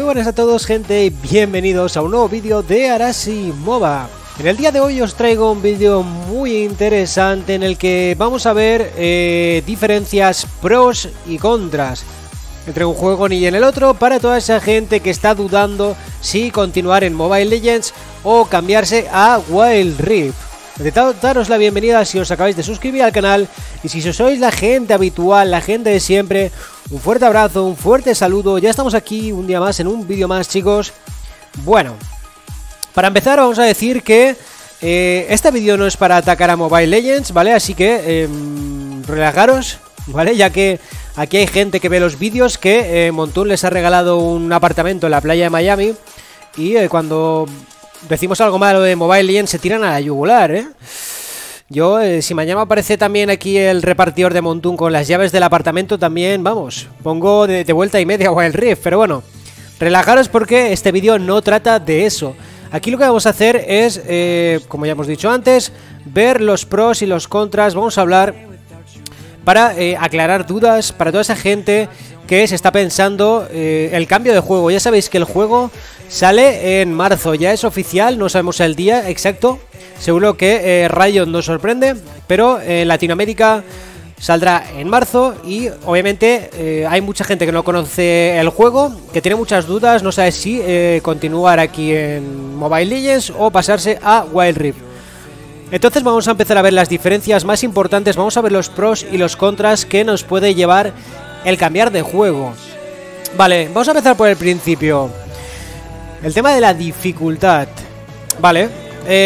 buenas a todos, gente, y bienvenidos a un nuevo vídeo de Arashi MOBA. En el día de hoy os traigo un vídeo muy interesante en el que vamos a ver diferencias pros y contras entre un juego y en el otro para toda esa gente que está dudando si continuar en Mobile Legends o cambiarse a Wild Rift. Intentad daros la bienvenida si os acabáis de suscribir al canal, y si sois la gente habitual, la gente de siempre, un fuerte abrazo, un fuerte saludo. Ya estamos aquí un día más en un vídeo más, chicos. Bueno, para empezar vamos a decir que este vídeo no es para atacar a Mobile Legends, ¿vale? Así que relajaros, ¿vale? Ya que aquí hay gente que ve los vídeos que Montun les ha regalado un apartamento en la playa de Miami, y cuando decimos algo malo de Mobile Legends se tiran a la yugular, ¿eh? Yo, si mañana aparece también aquí el repartidor de Montun con las llaves del apartamento, también, vamos, pongo de vuelta y media Wild Rift. Pero bueno, relajaros porque este vídeo no trata de eso. Aquí lo que vamos a hacer es, como ya hemos dicho antes, ver los pros y los contras. Vamos a hablar para aclarar dudas para toda esa gente que se está pensando el cambio de juego. Ya sabéis que el juego sale en marzo, ya es oficial, no sabemos el día exacto. Seguro que Riot nos sorprende, pero en Latinoamérica saldrá en marzo y obviamente hay mucha gente que no conoce el juego, que tiene muchas dudas, no sabe si continuar aquí en Mobile Legends o pasarse a Wild Rift. Entonces vamos a empezar a ver las diferencias más importantes, vamos a ver los pros y los contras que nos puede llevar el cambiar de juego. Vale, vamos a empezar por el principio. El tema de la dificultad. Vale,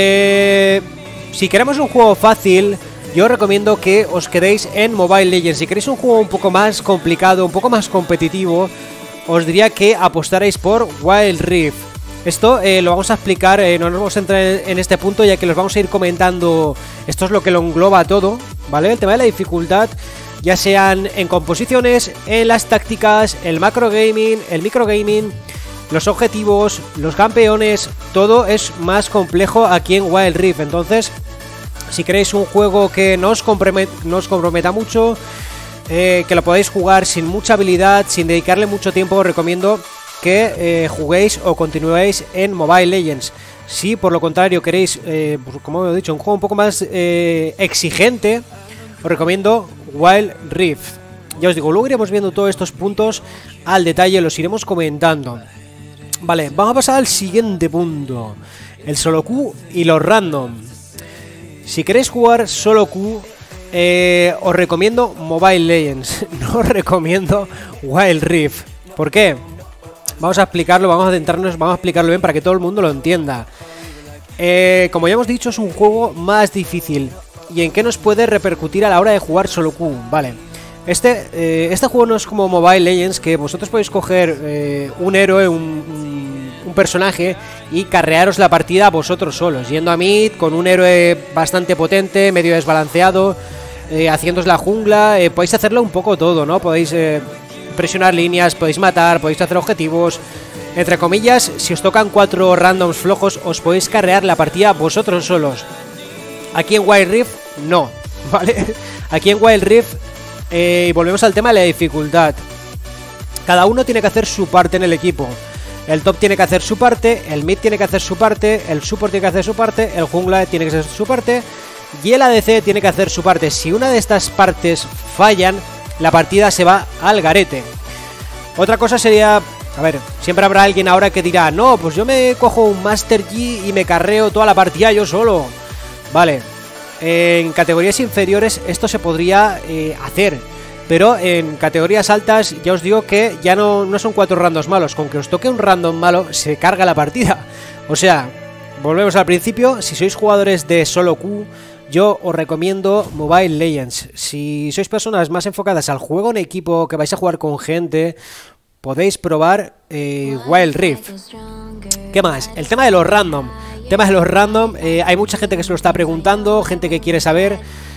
si queremos un juego fácil, yo os recomiendo que os quedéis en Mobile Legends. Si queréis un juego un poco más complicado, un poco más competitivo, os diría que apostaréis por Wild Rift. Esto lo vamos a explicar, no nos vamos a entrar en este punto, ya que los vamos a ir comentando. Esto es lo que lo engloba todo, ¿vale? El tema de la dificultad, ya sean en composiciones, en las tácticas, el macro gaming, el micro gaming, los objetivos, los campeones, todo es más complejo aquí en Wild Rift. Entonces, si queréis un juego que no os comprometa mucho, que lo podáis jugar sin mucha habilidad, sin dedicarle mucho tiempo, os recomiendo que juguéis o continuéis en Mobile Legends. Si por lo contrario queréis, pues como he dicho, un juego un poco más exigente, os recomiendo Wild Rift. Ya os digo, luego iremos viendo todos estos puntos al detalle, los iremos comentando. Vale, vamos a pasar al siguiente punto, el solo Q y los random. Si queréis jugar solo Q, os recomiendo Mobile Legends, no os recomiendo Wild Rift. ¿Por qué? Vamos a explicarlo, vamos a adentrarnos, vamos a explicarlo bien para que todo el mundo lo entienda. Como ya hemos dicho, es un juego más difícil. ¿Y en qué nos puede repercutir a la hora de jugar solo Q? Vale, este juego no es como Mobile Legends, que vosotros podéis coger un héroe, un personaje y carrearos la partida vosotros solos, yendo a mid con un héroe bastante potente, medio desbalanceado, haciéndoos la jungla. Podéis hacerlo un poco todo, ¿no? Podéis presionar líneas, podéis matar, podéis hacer objetivos. Entre comillas, si os tocan 4 randoms flojos, os podéis carrear la partida vosotros solos. Aquí en Wild Rift, no, ¿vale? Aquí en Wild Rift, y volvemos al tema de la dificultad. Cada uno tiene que hacer su parte en el equipo. El top tiene que hacer su parte, el mid tiene que hacer su parte, el support tiene que hacer su parte, el jungla tiene que hacer su parte y el ADC tiene que hacer su parte. Si una de estas partes fallan, la partida se va al garete. Otra cosa sería, a ver, siempre habrá alguien ahora que dirá, no, pues yo me cojo un Master Yi y me carreo toda la partida yo solo. Vale, en categorías inferiores esto se podría hacer, pero en categorías altas ya os digo que ya no son 4 randoms malos. Con que os toque un random malo se carga la partida. O sea, volvemos al principio. Si sois jugadores de solo Q, yo os recomiendo Mobile Legends. Si sois personas más enfocadas al juego en equipo, que vais a jugar con gente, podéis probar Wild Rift. ¿Qué más? El tema de los random. Hay mucha gente que se lo está preguntando, gente que quiere saber.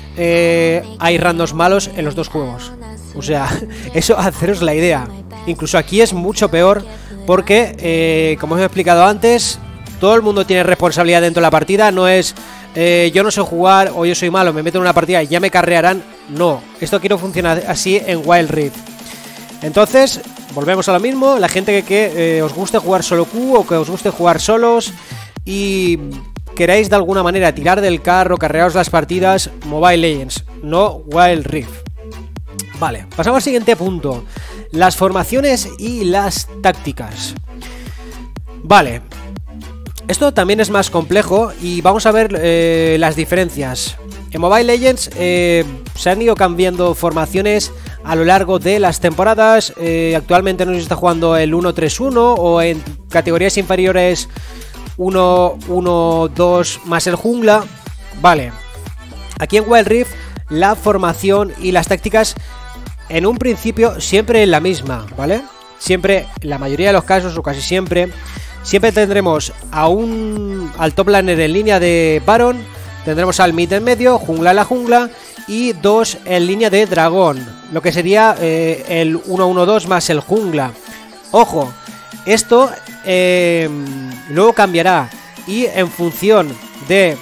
Hay randoms malos en los dos juegos. O sea, eso, haceros la idea. Incluso aquí es mucho peor porque, como os he explicado antes, todo el mundo tiene responsabilidad dentro de la partida. No es yo no sé jugar o yo soy malo, me meto en una partida y ya me carrearán. No, esto aquí no funciona así en Wild Rift. Entonces, volvemos a lo mismo. La gente que os guste jugar solo Q o que os guste jugar solos y queráis de alguna manera tirar del carro, carrearos las partidas, Mobile Legends, no Wild Rift. Vale, pasamos al siguiente punto. Las formaciones y las tácticas. Vale, esto también es más complejo y vamos a ver las diferencias. En Mobile Legends se han ido cambiando formaciones a lo largo de las temporadas. Actualmente no se está jugando el 1-3-1 o en categorías inferiores 1-1-2 más el jungla. Vale, aquí en Wild Rift la formación y las tácticas en un principio siempre es la misma, ¿vale? Siempre, en la mayoría de los casos o casi siempre tendremos al top laner en línea de Baron, tendremos al mid en medio, jungla en la jungla y 2 en línea de dragón, lo que sería el 1-1-2 más el jungla. Ojo, esto luego cambiará y en función de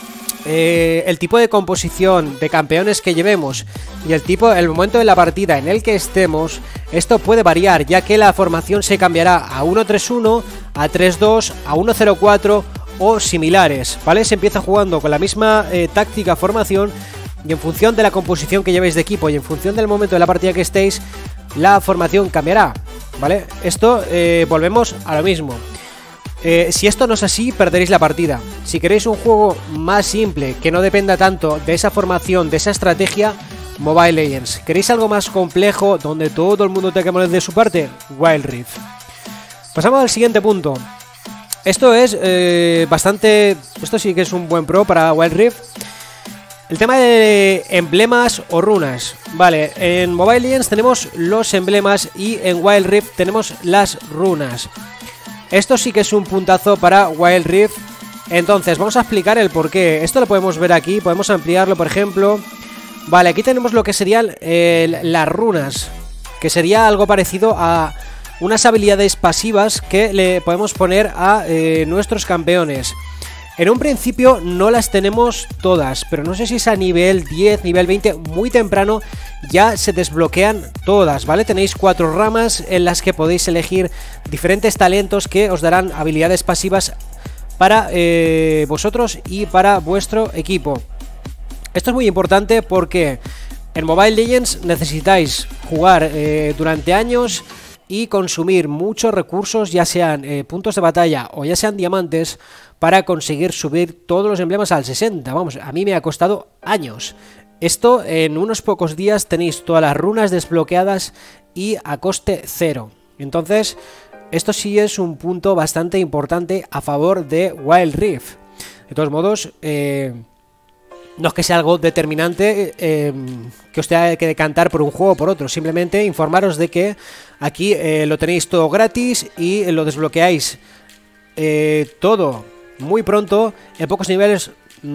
el tipo de composición de campeones que llevemos y el momento de la partida en el que estemos, esto puede variar, ya que la formación se cambiará a 1-3-1, a 3-2, a 1-0-4 o similares, ¿vale? Se empieza jugando con la misma táctica, formación, y en función de la composición que llevéis de equipo y en función del momento de la partida que estéis, la formación cambiará, ¿vale? Esto volvemos a lo mismo. Si esto no es así, perderéis la partida. Si queréis un juego más simple, que no dependa tanto de esa formación, de esa estrategia, Mobile Legends. ¿Queréis algo más complejo, donde todo el mundo tenga que poner de su parte? Wild Rift. Pasamos al siguiente punto. Esto es bastante... Esto sí que es un buen pro para Wild Rift. El tema de emblemas o runas. Vale, en Mobile Legends tenemos los emblemas y en Wild Rift tenemos las runas. Esto sí que es un puntazo para Wild Rift. Entonces, vamos a explicar el porqué. Esto lo podemos ver aquí, podemos ampliarlo, por ejemplo. Vale, aquí tenemos lo que serían las runas, que sería algo parecido a unas habilidades pasivas que le podemos poner a nuestros campeones. En un principio no las tenemos todas, pero no sé si es a nivel 10, nivel 20, muy temprano ya se desbloquean todas, ¿vale? Tenéis 4 ramas en las que podéis elegir diferentes talentos que os darán habilidades pasivas para vosotros y para vuestro equipo. Esto es muy importante porque en Mobile Legends necesitáis jugar durante años y consumir muchos recursos, ya sean puntos de batalla o ya sean diamantes, para conseguir subir todos los emblemas al 60. Vamos, a mí me ha costado años. Esto en unos pocos días tenéis todas las runas desbloqueadas y a coste 0. Entonces, esto sí es un punto bastante importante a favor de Wild Rift. De todos modos, no es que sea algo determinante que os tenga que decantar por un juego o por otro. Simplemente informaros de que aquí lo tenéis todo gratis y lo desbloqueáis todo muy pronto, en pocos niveles.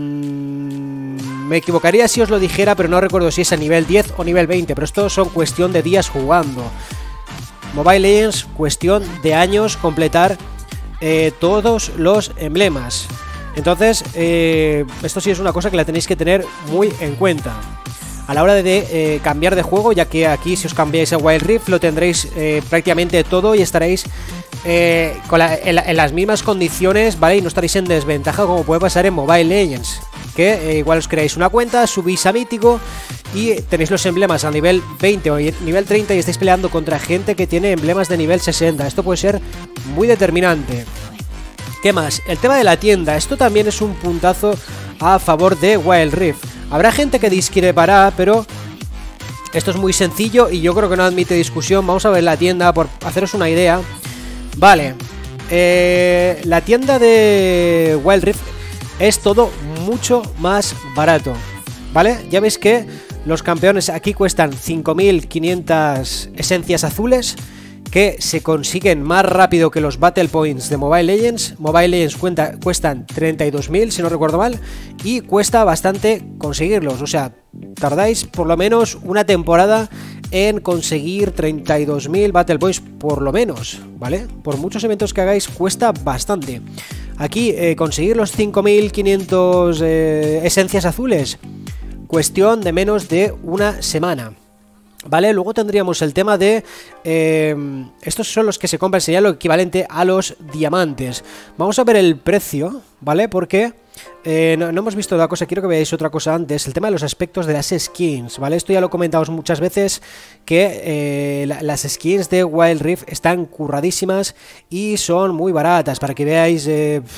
Me equivocaría si os lo dijera, pero no recuerdo si es a nivel 10 o nivel 20. Pero esto son cuestión de días jugando. Mobile Legends, cuestión de años completar todos los emblemas. Entonces, esto sí es una cosa que la tenéis que tener muy en cuenta a la hora de cambiar de juego, ya que aquí si os cambiáis a Wild Rift lo tendréis prácticamente todo y estaréis en las mismas condiciones, ¿vale? Y no estaréis en desventaja como puede pasar en Mobile Legends, que igual os creáis una cuenta, subís a Mítico y tenéis los emblemas a nivel 20 o nivel 30 y estáis peleando contra gente que tiene emblemas de nivel 60. Esto puede ser muy determinante. ¿Qué más? El tema de la tienda. Esto también es un puntazo a favor de Wild Rift. Habrá gente que discrepará, pero esto es muy sencillo y yo creo que no admite discusión. Vamos a ver la tienda por haceros una idea. Vale, la tienda de Wild Rift es todo mucho más barato, ¿vale? Ya veis que los campeones aquí cuestan 5.500 esencias azules, que se consiguen más rápido que los Battle Points de Mobile Legends. Mobile Legends cuestan 32.000, si no recuerdo mal, y cuesta bastante conseguirlos. O sea, tardáis por lo menos una temporada en conseguir 32.000 Battle Points, por lo menos, ¿vale? Por muchos eventos que hagáis cuesta bastante. Aquí conseguir los 5.500 esencias azules, cuestión de menos de una semana. ¿Vale? Luego tendríamos el tema de... estos son los que se compran, sería lo equivalente a los diamantes. Vamos a ver el precio, ¿vale? Porque no hemos visto la cosa, quiero que veáis otra cosa antes. El tema de los aspectos de las skins, ¿vale? Esto ya lo comentamos muchas veces, que las skins de Wild Rift están curradísimas y son muy baratas. Para que veáis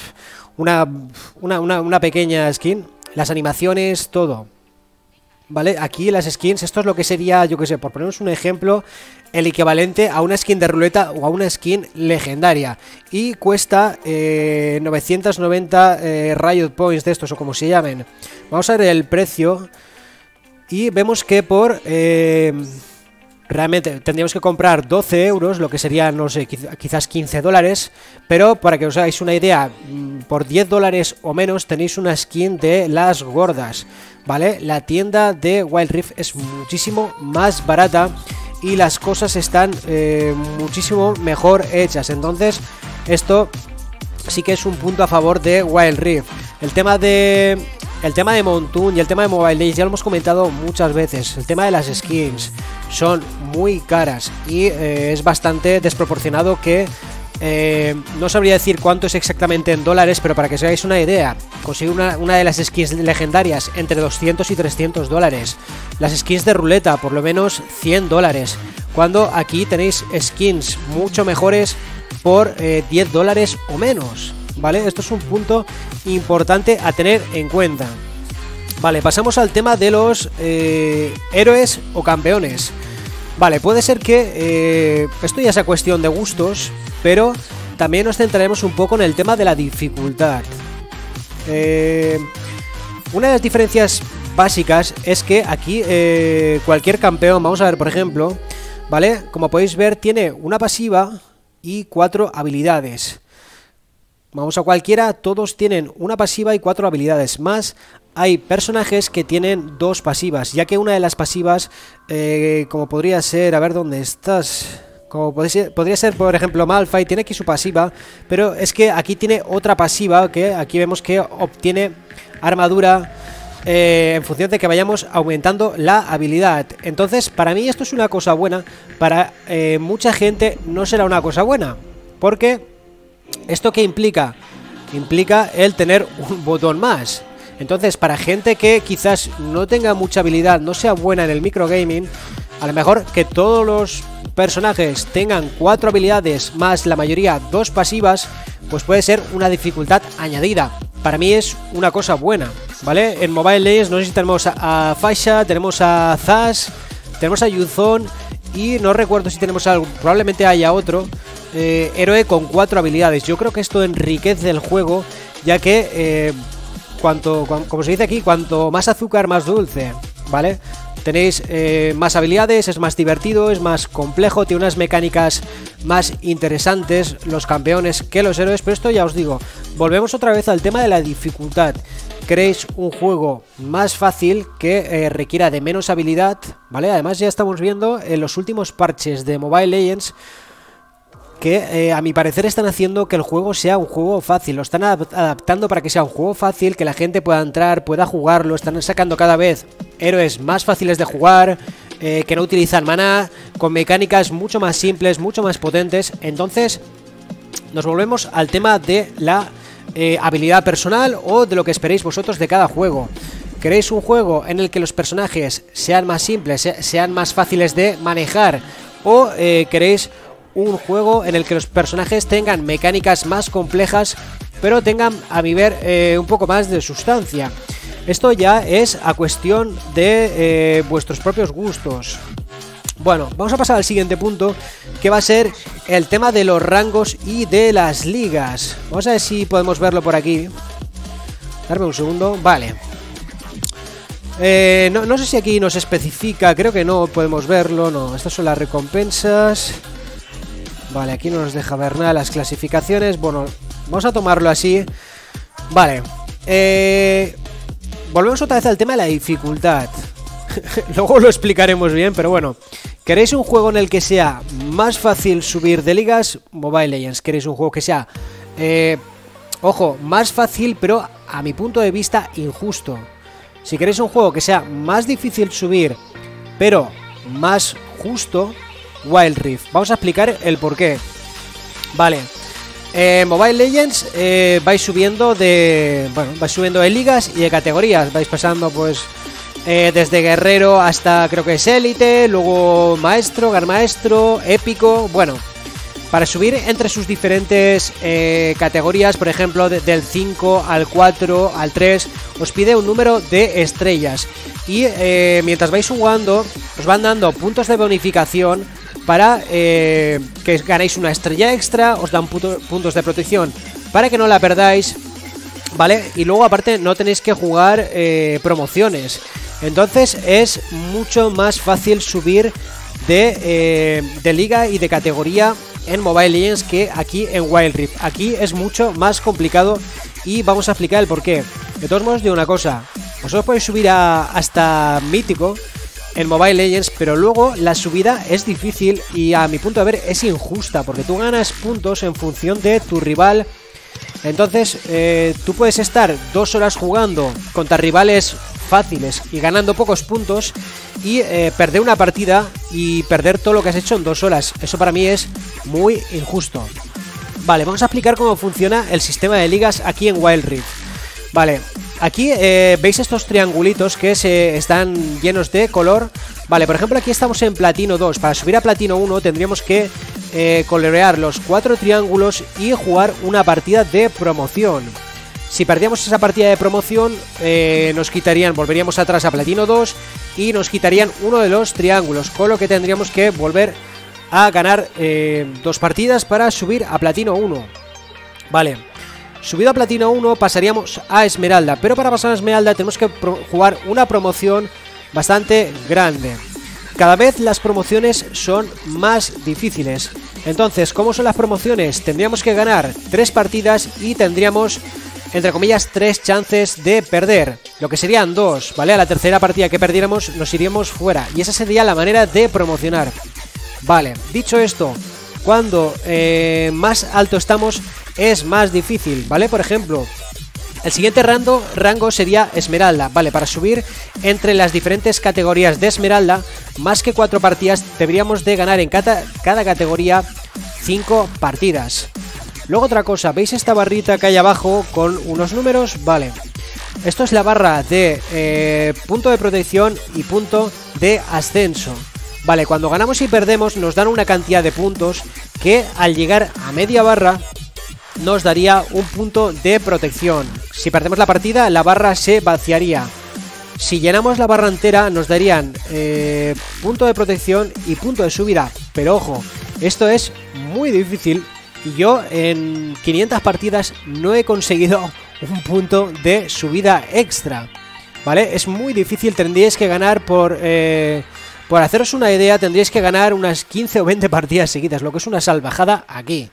una pequeña skin, las animaciones, todo. ¿Vale? Aquí las skins, esto es lo que sería, yo que sé, por ponernos un ejemplo, el equivalente a una skin de ruleta o a una skin legendaria. Y cuesta 990 Riot Points de estos, o como se llamen. Vamos a ver el precio. Y vemos que por... realmente tendríamos que comprar 12 euros, lo que sería, no sé, quizás 15 dólares. Pero para que os hagáis una idea, por 10 dólares o menos tenéis una skin de las gordas, ¿vale? La tienda de Wild Rift es muchísimo más barata y las cosas están muchísimo mejor hechas. Entonces, esto sí que es un punto a favor de Wild Rift. El tema de Montoon y el tema de Mobile Legends ya lo hemos comentado muchas veces. El tema de las skins son muy caras y es bastante desproporcionado que... no sabría decir cuánto es exactamente en dólares, pero para que os hagáis una idea, conseguir una de las skins legendarias entre 200 y 300 dólares. Las skins de ruleta, por lo menos 100 dólares. Cuando aquí tenéis skins mucho mejores por 10 dólares o menos, ¿vale? Esto es un punto importante a tener en cuenta. Vale, pasamos al tema de los héroes o campeones. Vale, puede ser que esto ya sea cuestión de gustos, pero también nos centraremos un poco en el tema de la dificultad. Una de las diferencias básicas es que aquí cualquier campeón, vamos a ver por ejemplo, ¿vale? Como podéis ver tiene una pasiva y 4 habilidades. Vamos a cualquiera, todos tienen una pasiva y 4 habilidades. Más hay personajes que tienen 2 pasivas, ya que una de las pasivas, como podría ser, a ver dónde estás... Como podría ser, por ejemplo, Malphite, tiene aquí su pasiva, pero es que aquí tiene otra pasiva, que aquí vemos que obtiene armadura en función de que vayamos aumentando la habilidad. Entonces, para mí esto es una cosa buena, para mucha gente no será una cosa buena, porque ¿esto qué implica? Implica el tener un botón más. Entonces, para gente que quizás no tenga mucha habilidad, no sea buena en el microgaming, a lo mejor que todos los personajes tengan 4 habilidades más la mayoría 2 pasivas, pues puede ser una dificultad añadida. Para mí es una cosa buena, ¿vale? En Mobile Legends no sé si tenemos a Fasha, tenemos a Zas, tenemos a Yuzon y no recuerdo si tenemos algo, probablemente haya otro héroe con 4 habilidades. Yo creo que esto enriquece el juego, ya que como se dice aquí, cuanto más azúcar más dulce, ¿vale? Tenéis más habilidades, es más divertido, es más complejo, tiene unas mecánicas más interesantes los campeones que los héroes. Pero esto ya os digo, volvemos otra vez al tema de la dificultad. Queréis un juego más fácil que requiera de menos habilidad, ¿vale? Además ya estamos viendo en los últimos parches de Mobile Legends que a mi parecer están haciendo que el juego sea un juego fácil. Lo están adaptando para que sea un juego fácil, que la gente pueda entrar, pueda jugarlo. Están sacando cada vez héroes más fáciles de jugar, que no utilizan maná, con mecánicas mucho más simples, mucho más potentes. Entonces nos volvemos al tema de la habilidad personal o de lo que esperéis vosotros de cada juego. ¿Queréis un juego en el que los personajes sean más simples, sean más fáciles de manejar? ¿O queréis un juego en el que los personajes tengan mecánicas más complejas, pero tengan, a mi ver, un poco más de sustancia? Esto ya es a cuestión de vuestros propios gustos. Bueno, vamos a pasar al siguiente punto, que va a ser el tema de los rangos y de las ligas. Vamos a ver si podemos verlo por aquí. Darme un segundo. Vale. No sé si aquí nos especifica, creo que no podemos verlo. No, estas son las recompensas. Vale, aquí no nos deja ver nada de las clasificaciones. Bueno, vamos a tomarlo así. Vale. Volvemos otra vez al tema de la dificultad. Luego lo explicaremos bien, pero bueno. ¿Queréis un juego en el que sea más fácil subir de ligas? Mobile Legends. ¿Queréis un juego que sea, ojo, más fácil, pero a mi punto de vista injusto? Si queréis un juego que sea más difícil subir, pero más justo Wild Rift. Vamos a explicar el porqué. Vale, Mobile Legends vais subiendo de... Bueno, vais subiendo de ligas y de categorías. Vais pasando pues desde guerrero hasta creo que es élite, luego maestro, gran maestro, épico. Bueno, para subir entre sus diferentes categorías, por ejemplo, del 5 al 4 al 3, os pide un número de estrellas. Y mientras vais jugando, os van dando puntos de bonificación para que ganéis una estrella extra, os dan puntos de protección para que no la perdáis, ¿vale? Y luego aparte no tenéis que jugar promociones. Entonces es mucho más fácil subir de liga y de categoría en Mobile Legends que aquí en Wild Rift. Aquí es mucho más complicado y vamos a explicar el porqué. De todos modos, digo una cosa, vosotros podéis subir hasta mítico en Mobile Legends, pero luego la subida es difícil y a mi punto de ver es injusta, porque tú ganas puntos en función de tu rival. Entonces tú puedes estar 2 horas jugando contra rivales fáciles y ganando pocos puntos y perder una partida y perder todo lo que has hecho en 2 horas. Eso para mí es muy injusto. Vale, vamos a explicar cómo funciona el sistema de ligas aquí en Wild Rift. Vale, aquí veis estos triangulitos que están llenos de color. Vale, por ejemplo aquí estamos en Platino 2. Para subir a Platino 1 tendríamos que colorear los 4 triángulos y jugar una partida de promoción. Si perdíamos esa partida de promoción, nos quitarían, volveríamos atrás a Platino 2 y nos quitarían uno de los triángulos, con lo que tendríamos que volver a ganar 2 partidas para subir a Platino 1. Vale, subido a Platino 1 pasaríamos a Esmeralda, pero para pasar a Esmeralda tenemos que jugar una promoción bastante grande. Cada vez las promociones son más difíciles. Entonces, ¿cómo son las promociones? Tendríamos que ganar 3 partidas y tendríamos, entre comillas, 3 chances de perder, lo que serían 2, ¿vale? A la tercera partida que perdiéramos nos iríamos fuera y esa sería la manera de promocionar. Vale, dicho esto, cuando más alto estamos es más difícil, ¿vale? Por ejemplo, el siguiente rango sería Esmeralda, ¿vale? Para subir entre las diferentes categorías de Esmeralda, más que 4 partidas, deberíamos de ganar en cada categoría 5 partidas. Luego otra cosa, ¿veis esta barrita que hay abajo con unos números? Vale, esto es la barra de punto de protección y punto de ascenso. Vale, cuando ganamos y perdemos nos dan una cantidad de puntos que al llegar a media barra nos daría un punto de protección. Si perdemos la partida, la barra se vaciaría. Si llenamos la barra entera, nos darían punto de protección y punto de subida. Pero ojo, esto es muy difícil y yo en 500 partidas no he conseguido un punto de subida extra. ¿Vale? Es muy difícil, tendríais que ganar por haceros una idea, tendríais que ganar unas 15 o 20 partidas seguidas, lo que es una salvajada aquí.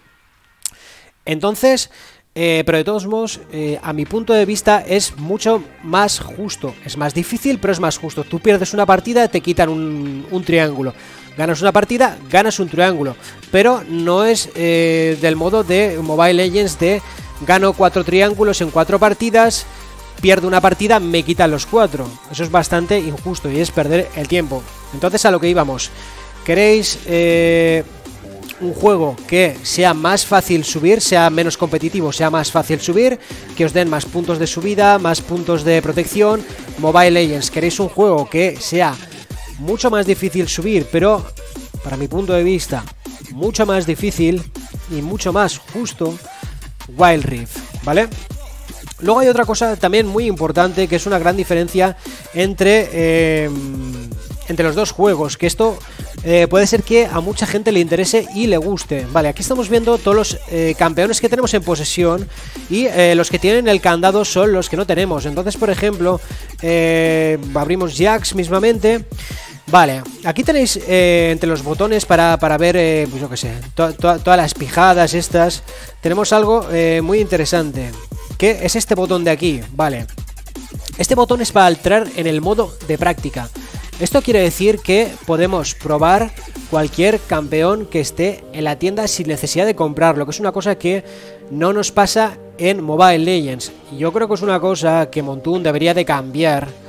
Entonces, pero de todos modos, a mi punto de vista es mucho más justo. Es más difícil, pero es más justo. Tú pierdes una partida, te quitan un triángulo. Ganas una partida, ganas un triángulo. Pero no es del modo de Mobile Legends de gano 4 triángulos en 4 partidas, pierdo una partida, me quitan los 4. Eso es bastante injusto y es perder el tiempo. Entonces a lo que íbamos. ¿Queréis un juego que sea más fácil subir, sea menos competitivo, sea más fácil subir, que os den más puntos de subida, más puntos de protección? Mobile Legends. ¿Queréis un juego que sea mucho más difícil subir, pero para mi punto de vista mucho más difícil y mucho más justo? Wild Rift, ¿vale? Luego hay otra cosa también muy importante, que es una gran diferencia entre los dos juegos, que esto puede ser que a mucha gente le interese y le guste. Vale, aquí estamos viendo todos los campeones que tenemos en posesión y los que tienen el candado son los que no tenemos. Entonces, por ejemplo, abrimos Jax mismamente. Vale, aquí tenéis entre los botones para ver, pues yo que sé, todas las pijadas estas. Tenemos algo muy interesante, que es este botón de aquí, vale. Este botón es para entrar en el modo de práctica. Esto quiere decir que podemos probar cualquier campeón que esté en la tienda sin necesidad de comprarlo, que es una cosa que no nos pasa en Mobile Legends. Yo creo que es una cosa que Montun debería de cambiar,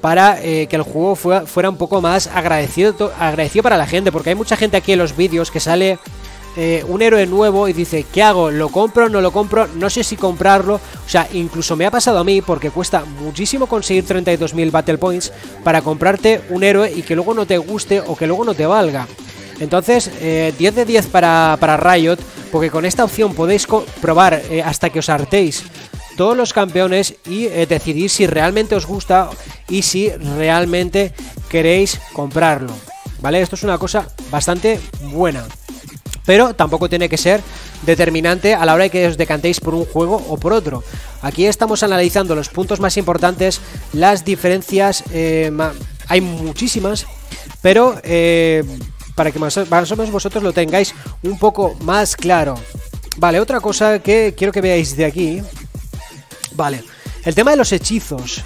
para que el juego fuera un poco más agradecido para la gente, porque hay mucha gente aquí en los vídeos que sale un héroe nuevo y dice, ¿qué hago? ¿Lo compro? ¿No lo compro? No sé si comprarlo. O sea, incluso me ha pasado a mí, porque cuesta muchísimo conseguir 32.000 Battle Points para comprarte un héroe y que luego no te guste o que luego no te valga. Entonces, 10 de 10 para Riot, porque con esta opción podéis probar hasta que os hartéis todos los campeones y decidir si realmente os gusta y si realmente queréis comprarlo, ¿vale? Esto es una cosa bastante buena, pero tampoco tiene que ser determinante a la hora de que os decantéis por un juego o por otro. Aquí estamos analizando los puntos más importantes, las diferencias, hay muchísimas, pero para que más o menos vosotros lo tengáis un poco más claro. Vale, otra cosa que quiero que veáis de aquí. Vale, el tema de los hechizos.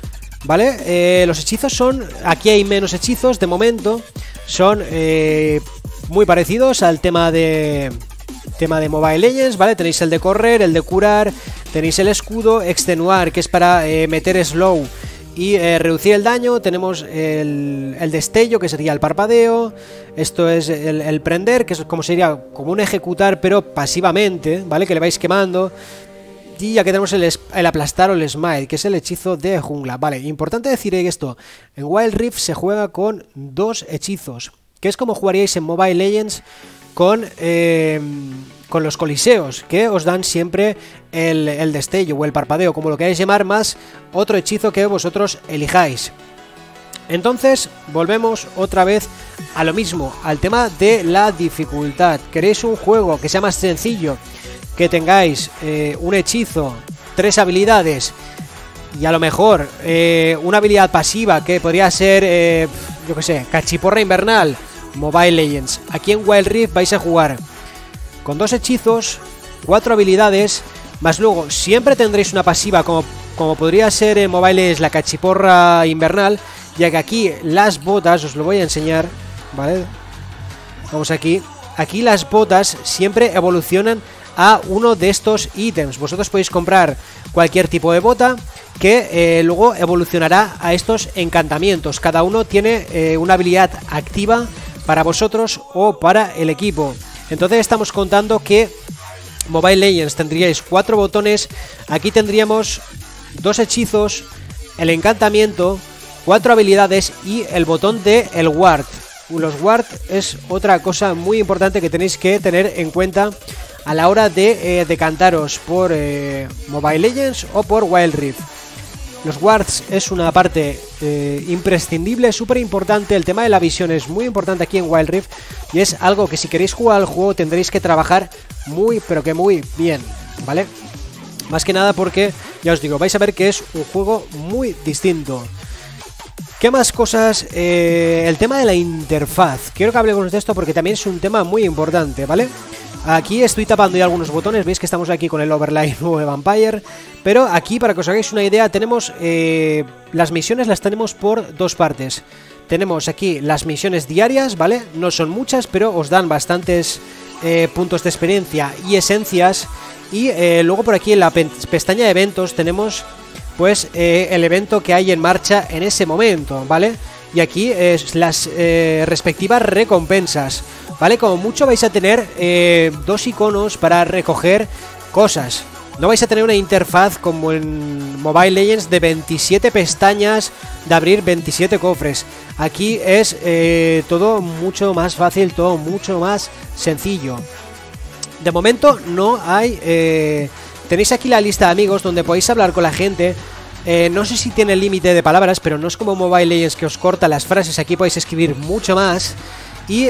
Vale, los hechizos son... Aquí hay menos hechizos de momento. Son muy parecidos al tema de Mobile Legends, ¿vale? Tenéis el de correr, el de curar, tenéis el escudo, extenuar, que es para meter slow y reducir el daño. Tenemos el destello, que sería el parpadeo. Esto es el prender, que es como sería como un ejecutar, pero pasivamente, ¿vale? Que le vais quemando. Y aquí tenemos el aplastar o el smite, que es el hechizo de jungla. Vale, importante decir esto. En Wild Rift se juega con 2 hechizos, que es como jugaríais en Mobile Legends con los coliseos, que os dan siempre el destello o el parpadeo, como lo queráis llamar, más otro hechizo que vosotros elijáis. Entonces, volvemos otra vez a lo mismo, al tema de la dificultad. ¿Queréis un juego que sea más sencillo? Que tengáis un hechizo, 3 habilidades y a lo mejor una habilidad pasiva que podría ser, yo que sé, cachiporra invernal, Mobile Legends. Aquí en Wild Rift vais a jugar con 2 hechizos, 4 habilidades, más luego siempre tendréis una pasiva como podría ser en Mobile Legends la cachiporra invernal, ya que aquí las botas, os lo voy a enseñar, ¿vale? Vamos aquí. Aquí las botas siempre evolucionan a uno de estos ítems. Vosotros podéis comprar cualquier tipo de bota que luego evolucionará a estos encantamientos. Cada uno tiene una habilidad activa para vosotros o para el equipo. Entonces estamos contando que Mobile Legends tendríais 4 botones. Aquí tendríamos 2 hechizos, el encantamiento, 4 habilidades y el botón de el ward. Los ward es otra cosa muy importante que tenéis que tener en cuenta a la hora de decantaros por Mobile Legends o por Wild Rift. Los wards es una parte imprescindible, súper importante. El tema de la visión es muy importante aquí en Wild Rift y es algo que si queréis jugar al juego tendréis que trabajar muy, pero que muy bien, ¿vale? Más que nada porque, ya os digo, vais a ver que es un juego muy distinto. ¿Qué más cosas? El tema de la interfaz. Quiero que hablemos de esto porque también es un tema muy importante, ¿vale? Aquí estoy tapando ya algunos botones, veis que estamos aquí con el overlay nuevo de Vampire. Pero aquí, para que os hagáis una idea, tenemos las misiones las tenemos por 2 partes. Tenemos aquí las misiones diarias, ¿vale? No son muchas, pero os dan bastantes puntos de experiencia y esencias. Y luego por aquí en la pestaña de eventos tenemos pues el evento que hay en marcha en ese momento, ¿vale? Y aquí las respectivas recompensas, ¿vale? Como mucho vais a tener 2 iconos para recoger cosas. No vais a tener una interfaz como en Mobile Legends de 27 pestañas, de abrir 27 cofres. Aquí es todo mucho más fácil, todo mucho más sencillo. De momento no hay... tenéis aquí la lista de amigos donde podéis hablar con la gente. No sé si tiene límite de palabras, pero no es como Mobile Legends que os corta las frases. Aquí podéis escribir mucho más. Y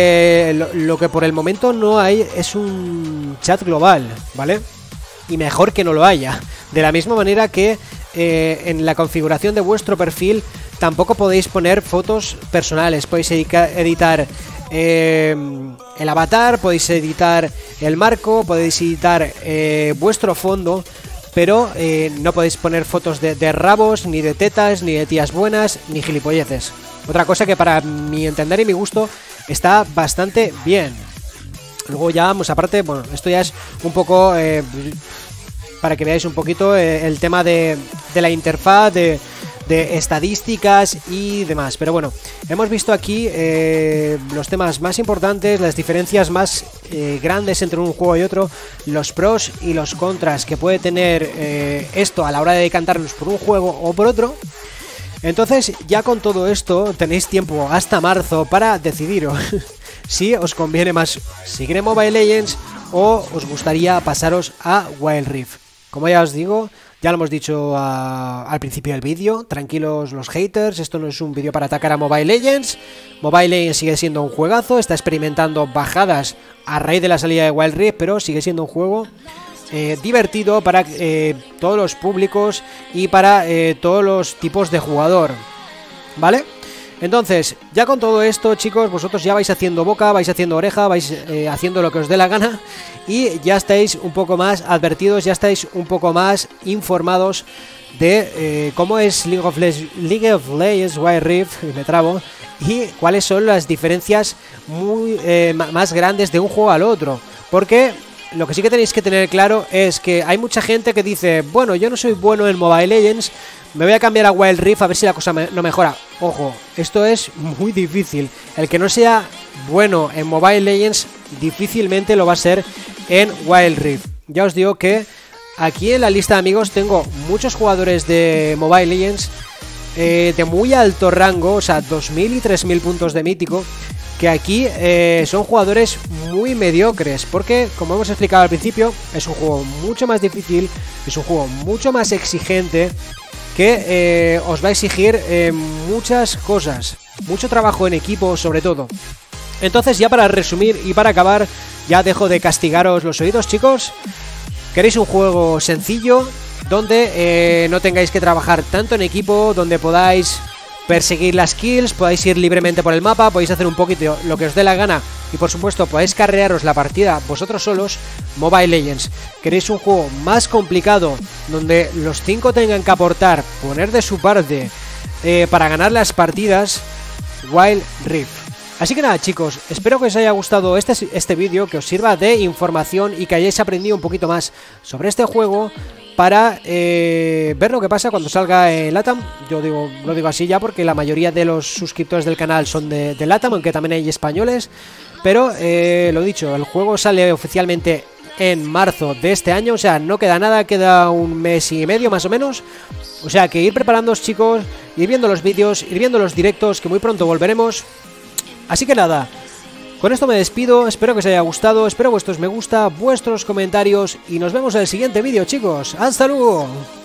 lo que por el momento no hay es un chat global, ¿vale? Y mejor que no lo haya. De la misma manera que en la configuración de vuestro perfil tampoco podéis poner fotos personales. Podéis editar el avatar, podéis editar el marco, podéis editar vuestro fondo, pero no podéis poner fotos de rabos, ni de tetas, ni de tías buenas, ni gilipolleces. Otra cosa que para mi entender y mi gusto está bastante bien. Luego ya vamos, aparte, bueno, esto ya es un poco para que veáis un poquito el tema de la interfaz, de de estadísticas y demás. Pero bueno, hemos visto aquí los temas más importantes, las diferencias más grandes entre un juego y otro, los pros y los contras que puede tener esto a la hora de decantarnos por un juego o por otro. Entonces, ya con todo esto tenéis tiempo hasta marzo para decidiros si os conviene más seguir en Mobile Legends o os gustaría pasaros a Wild Rift. Como ya os digo, ya lo hemos dicho al principio del vídeo, tranquilos los haters, esto no es un vídeo para atacar a Mobile Legends. Mobile Legends sigue siendo un juegazo, está experimentando bajadas a raíz de la salida de Wild Rift, pero sigue siendo un juego divertido para todos los públicos y para todos los tipos de jugador, ¿vale? Entonces, ya con todo esto, chicos, vosotros ya vais haciendo boca, vais haciendo oreja, vais haciendo lo que os dé la gana y ya estáis un poco más advertidos, ya estáis un poco más informados de cómo es League of Legends Wild Rift, me trabo, y cuáles son las diferencias más grandes de un juego al otro, porque lo que sí que tenéis que tener claro es que hay mucha gente que dice, bueno, yo no soy bueno en Mobile Legends, me voy a cambiar a Wild Rift a ver si la cosa no mejora. Ojo, esto es muy difícil. El que no sea bueno en Mobile Legends difícilmente lo va a ser en Wild Rift. Ya os digo que aquí en la lista de amigos tengo muchos jugadores de Mobile Legends de muy alto rango, o sea, 2000 y 3000 puntos de mítico, que aquí son jugadores muy mediocres, porque como hemos explicado al principio, es un juego mucho más difícil, es un juego mucho más exigente, que os va a exigir muchas cosas, mucho trabajo en equipo sobre todo. Entonces, ya para resumir y para acabar, ya dejo de castigaros los oídos, chicos. ¿Queréis un juego sencillo, donde no tengáis que trabajar tanto en equipo, donde podáis perseguir las kills, podáis ir libremente por el mapa, podéis hacer un poquito lo que os dé la gana y por supuesto podéis carrearos la partida vosotros solos? Mobile Legends. ¿Queréis un juego más complicado, donde los 5 tengan que aportar, poner de su parte para ganar las partidas? Wild Rift. Así que nada, chicos, espero que os haya gustado este vídeo, que os sirva de información y que hayáis aprendido un poquito más sobre este juego, para ver lo que pasa cuando salga en LATAM. Yo lo digo así ya porque la mayoría de los suscriptores del canal son de LATAM, aunque también hay españoles. Pero lo dicho, el juego sale oficialmente en marzo de este año, o sea, no queda nada, queda un mes y medio más o menos. O sea, que ir preparándoos, chicos, ir viendo los vídeos, ir viendo los directos, que muy pronto volveremos. Así que nada, con esto me despido, espero que os haya gustado, espero vuestros me gusta, vuestros comentarios y nos vemos en el siguiente vídeo, chicos. ¡Hasta luego!